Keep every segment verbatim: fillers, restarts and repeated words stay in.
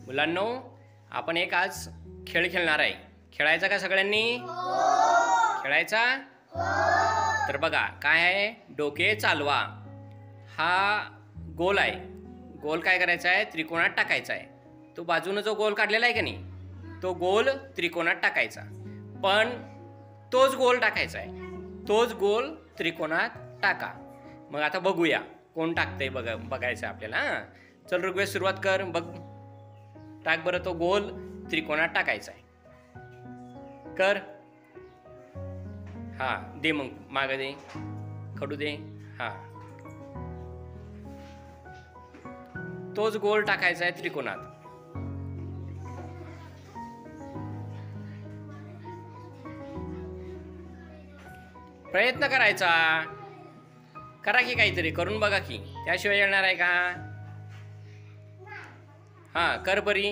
मुलांनो, आपण एक आज खेळ खेळणार आहे. खेळायचा का सगळ्यांनी? खेळायचा? तर बघा काय आहे, डोके चालवा. हा गोल आहे. गोल काय करायचा आहे, त्रिकोणात टाकायचा आहे. तो बाजूने जो गोल काढलेला आहे का नाही, तो गोल त्रिकोणात टाकायचा. पण तोच गोल टाकायचा आहे, तोच गोल त्रिकोणात टाका. मग आता बघूया कोण टाकतंय, बघ बघायचं आपल्याला. हां, चल ऋग्वेद सुरुवात कर. बघ, टाक बरं, तो गोल त्रिकोणात टाकायचा आहे. कर. हा, दे मग, माग दे, खडू दे. हा, तोच गोल टाकायचा आहे त्रिकोणात. प्रयत्न करायचा. करा की, काहीतरी करून बघा की, त्याशिवाय येणार आहे का? हा, कर बरी.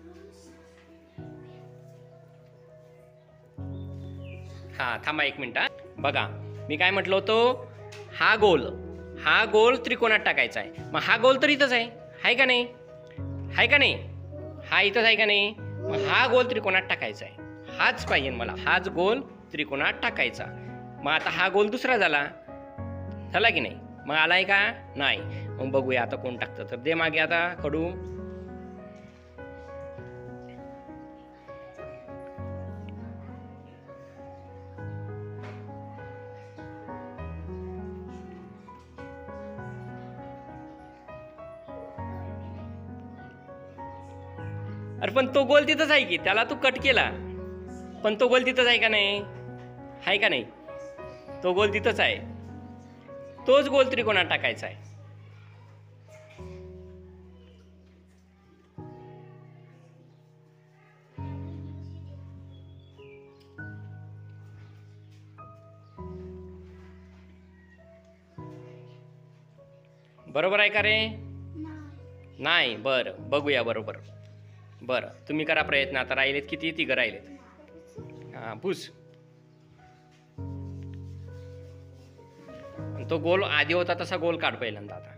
हा, थांबा एक मिनिट. बघा, मी काय म्हटलं होतं, हा गोल हा गोल त्रिकोणात टाकायचा आहे. मग हा गोल तर इथंच आहे, आहे का नाही? आहे का नाही? हा इथंच आहे का नाही? मग हा गोल त्रिकोणात टाकायचा आहे. हाच पाहिजे मला, हाच गोल त्रिकोणात टाकायचा. मग आता हा गोल दुसरा झाला झाला की नाही? मग आलाय का? नाही. मग बघूया आता कोण टाकतं. तर दे मागे आता खडू. अरे पण तो गोल तिथंच आहे की, त्याला तू कट केला, पण तो गोल तिथंच आहे का नाही? आहे का नाही? तो गोल तिथंच आहे, तोच गोल त्रिकोणात टाकायचा आहे. बरोबर आहे का रे? नाही. बरं, बघूया. बरोबर. बरं, तुम्ही करा प्रयत्न. आता राहिलेत किती? तिघं राहिलेत. हा, भूस. तो गोल आधी होता तसा गोल काढ पहिल्यांदा. आता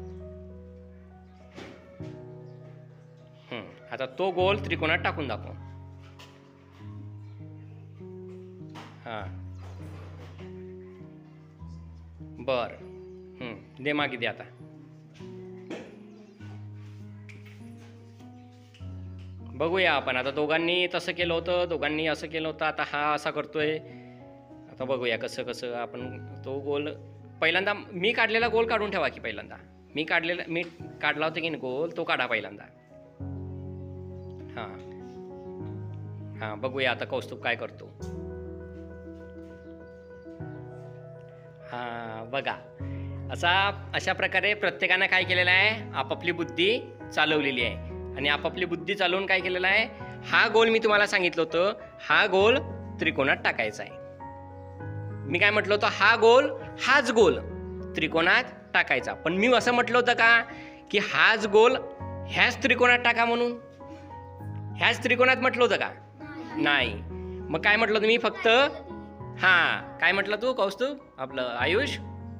हम्म आता तो गोल त्रिकोणात टाकून दाखव. हा, बर. हम्म दे मागे, दे आता. बघूया आपण. आता दोघांनी तसं केलं होतं, दोघांनी असं केलं होतं, आता हा असा करतोय. आता बघूया कसं कसं आपण तो गोल पहिल्यांदा. मी काढलेला गोल काढून ठेवा की पहिल्यांदा. मी काढलेला मी काढला होता की नाही गोल, तो काढा पहिल्यांदा. हां हां, बघूया आता कौस्तुभ काय करतो. हां, बघा, असा अशा प्रकारे प्रत्येकानं काय केलेलं आहे, आपापली बुद्धी चालवलेली आहे. आणि आपापली बुद्धी चालवून काय केलेलं आहे, हा गोल मी तुम्हाला सांगितलं होतं, हा गोल त्रिकोणात टाकायचा आहे. मी काय म्हटलं होतं, हा गोल हाच गोल त्रिकोणात टाकायचा. पण मी असं म्हटलं होतं का, की हाच गोल ह्याच त्रिकोणात टाका म्हणून? ह्याच त्रिकोणात म्हटलं होतं का? नाही. मग काय म्हटलं होतं मी? फक्त हा, काय म्हटलं तू कौस्तुभ, आपलं आयुष?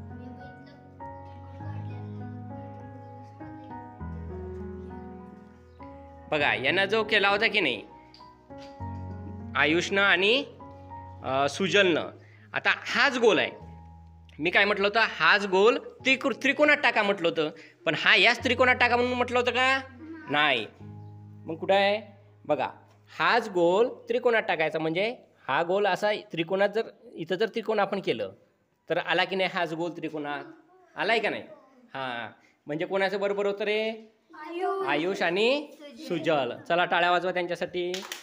बघा, यानं जो केला होता की नाही, आयुषनं आणि सुजलनं, आता हाच गोल आहे. मी काय म्हटलं होतं, हाच गोल त्रिको त्रिकोणात टाका म्हटलं होतं. पण हा याच त्रिकोणात टाका म्हणून म्हटलं होतं का? नाही. मग कुठं आहे बघा, हाच गोल त्रिकोणात टाकायचा. म्हणजे हा गोल असा त्रिकोणात, जर इथं जर त्रिकोण आपण केलं तर आला की नाही हाच गोल त्रिकोणात? आलाय का नाही? हां, म्हणजे कोणाचं बरोबर होतं रे? आयुष आणि सुजल. चला टाळ्या वाजवा त्यांच्यासाठी.